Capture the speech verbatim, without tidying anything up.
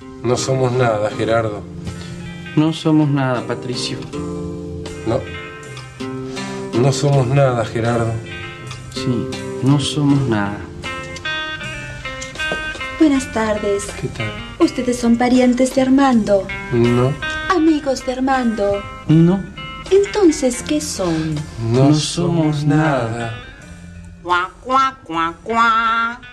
No somos nada, Gerardo. No somos nada, Patricio. No. No somos nada, Gerardo. Sí, no somos nada. Buenas tardes. ¿Qué tal? ¿Ustedes son parientes de Armando? No. ¿Amigos de Armando? No. Entonces, ¿qué son? No, No somos somos nada. nada. Cuac, cuac, cuac, cuac.